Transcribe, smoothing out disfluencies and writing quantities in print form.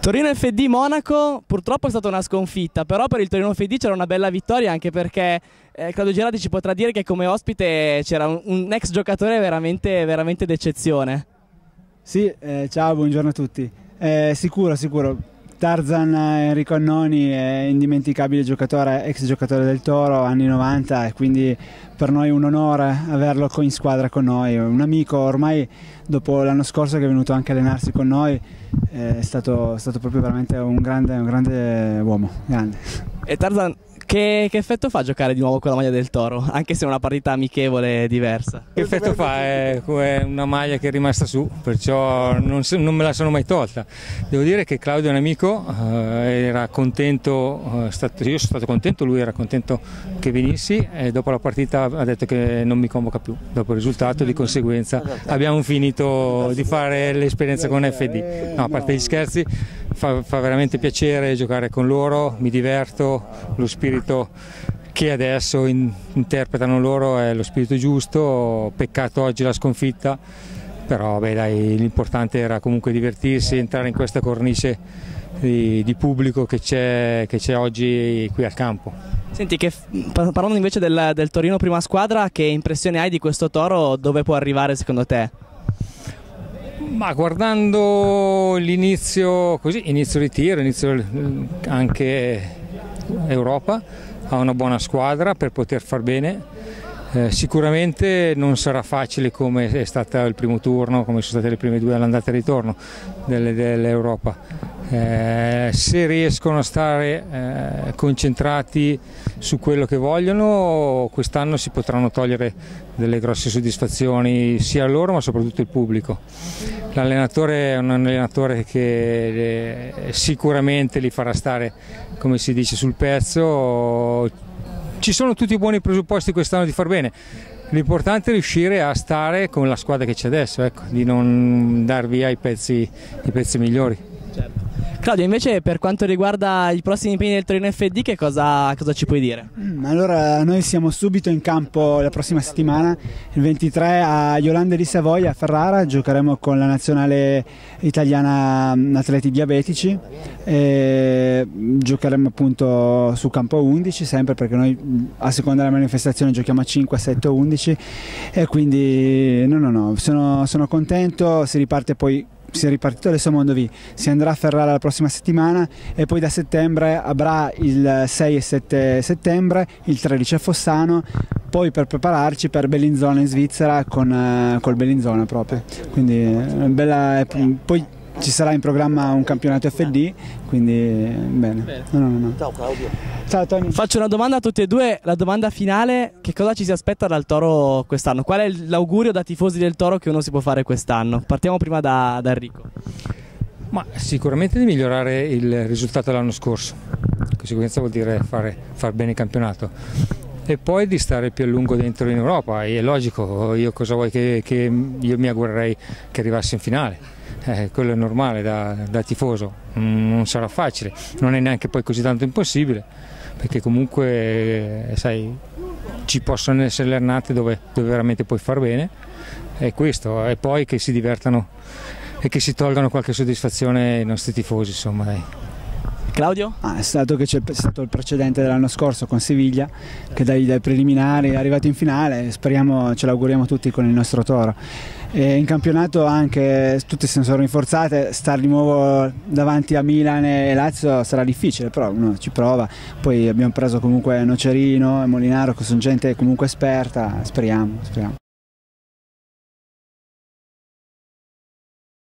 Torino FD Monaco purtroppo è stata una sconfitta, però per il Torino FD c'era una bella vittoria, anche perché Claudio Gerardi ci potrà dire che come ospite c'era un ex giocatore veramente d'eccezione. Sì, ciao, buongiorno a tutti. Sicuro. Tarzan Enrico Annoni è indimenticabile giocatore, ex giocatore del Toro, anni 90, e quindi per noi è un onore averlo in squadra con noi. Un amico ormai dopo l'anno scorso che è venuto anche a allenarsi con noi, è stato proprio veramente un grande uomo. Grande. E Tarzan, che effetto fa giocare di nuovo con la maglia del Toro, anche se è una partita amichevole diversa? Che effetto fa? È una maglia che è rimasta su, perciò non me la sono mai tolta. Devo dire che Claudio è un amico, era contento, io sono stato contento, lui era contento che venissi, e dopo la partita ha detto che non mi convoca più, dopo il risultato, di conseguenza abbiamo finito di fare l'esperienza con FD. No, a parte gli scherzi, fa veramente piacere giocare con loro, mi diverto, lo spirito che adesso interpretano loro è lo spirito giusto. Peccato oggi la sconfitta, però beh, dai, l'importante era comunque divertirsi, entrare in questa cornice di pubblico che c'è oggi qui al campo. Senti, parlando invece del Torino prima squadra, che impressione hai di questo Toro, dove può arrivare secondo te? Ma guardando l'inizio, inizio ritiro, inizio anche Europa, ha una buona squadra per poter far bene. Sicuramente non sarà facile come è stato il primo turno, come sono state le prime due all'andata e ritorno dell'Europa. Se riescono a stare concentrati su quello che vogliono, quest'anno si potranno togliere delle grosse soddisfazioni sia a loro ma soprattutto il pubblico. L'allenatore è un allenatore che sicuramente li farà stare, come si dice, sul pezzo. Ci sono tutti i buoni presupposti quest'anno di far bene. L'importante è riuscire a stare con la squadra che c'è adesso, ecco, di non dar via i pezzi migliori. Certo. Claudio, invece per quanto riguarda i prossimi impegni del Torino FD, che cosa ci puoi dire? Allora, noi siamo subito in campo la prossima settimana, il 23 a Iolanda di Savoia a Ferrara, giocheremo con la nazionale italiana atleti diabetici, e giocheremo appunto su campo 11 sempre, perché noi a seconda della manifestazione giochiamo a 5, 7 o 11, e quindi sono contento. Si è ripartito adesso a Mondovì, si andrà a Ferrara la prossima settimana e poi da settembre a Bra il 6 e 7 settembre, il 13 a Fossano, poi per prepararci per Bellinzona in Svizzera col Bellinzona proprio. Quindi poi ci sarà in programma un campionato FD, quindi bene. Ciao Claudio. Ciao Tony. Faccio una domanda a tutti e due, la domanda finale: che cosa ci si aspetta dal Toro quest'anno? Qual è l'augurio da tifosi del Toro che uno si può fare quest'anno? Partiamo prima da Enrico. Ma sicuramente di migliorare il risultato dell'anno scorso, conseguenza vuol dire far bene il campionato, e poi di stare più a lungo dentro in Europa. E è logico, io cosa vuoi che io mi augurerei che arrivasse in finale. Quello è normale da tifoso, non sarà facile, non è neanche poi così tanto impossibile, perché comunque sai, ci possono essere le annate dove veramente puoi far bene, è questo, e poi che si divertano e che si tolgano qualche soddisfazione ai nostri tifosi, insomma, dai. Claudio? È stato che c'è stato il precedente dell'anno scorso con Siviglia, che dai preliminari è arrivato in finale, speriamo, ce l'auguriamo tutti con il nostro Toro. E in campionato anche tutte si sono rinforzate, stare di nuovo davanti a Milan e Lazio sarà difficile, però uno ci prova. Poi abbiamo preso comunque Nocerino e Molinaro, che sono gente comunque esperta, speriamo.